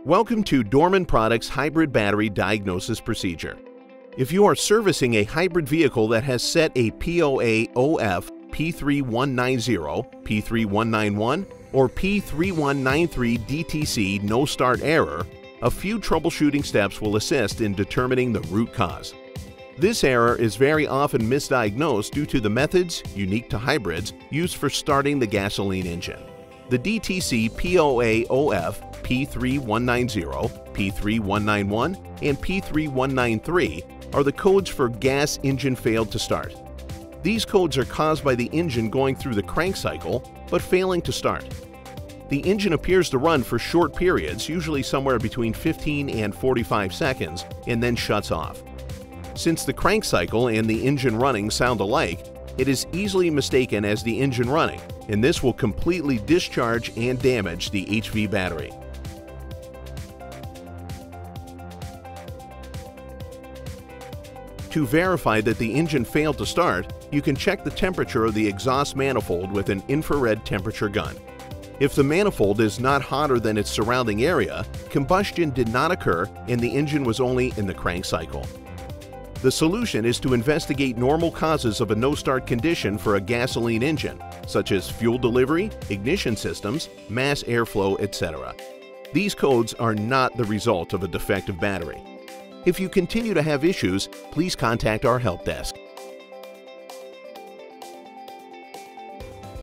Welcome to Dorman Products Hybrid Battery Diagnosis Procedure. If you are servicing a hybrid vehicle that has set a POAOF P3190, P3191, or P3193 DTC no start error, a few troubleshooting steps will assist in determining the root cause. This error is very often misdiagnosed due to the methods, unique to hybrids, used for starting the gasoline engine. The DTC POAOF P3190, P3191, and P3193 are the codes for gas engine failed to start. These codes are caused by the engine going through the crank cycle but failing to start. The engine appears to run for short periods, usually somewhere between 15 and 45 seconds, and then shuts off. Since the crank cycle and the engine running sound alike, it is easily mistaken as the engine running, and this will completely discharge and damage the HV battery. To verify that the engine failed to start, you can check the temperature of the exhaust manifold with an infrared temperature gun. If the manifold is not hotter than its surrounding area, combustion did not occur and the engine was only in the crank cycle. The solution is to investigate normal causes of a no-start condition for a gasoline engine, such as fuel delivery, ignition systems, mass airflow, etc. These codes are not the result of a defective battery. If you continue to have issues, please contact our help desk.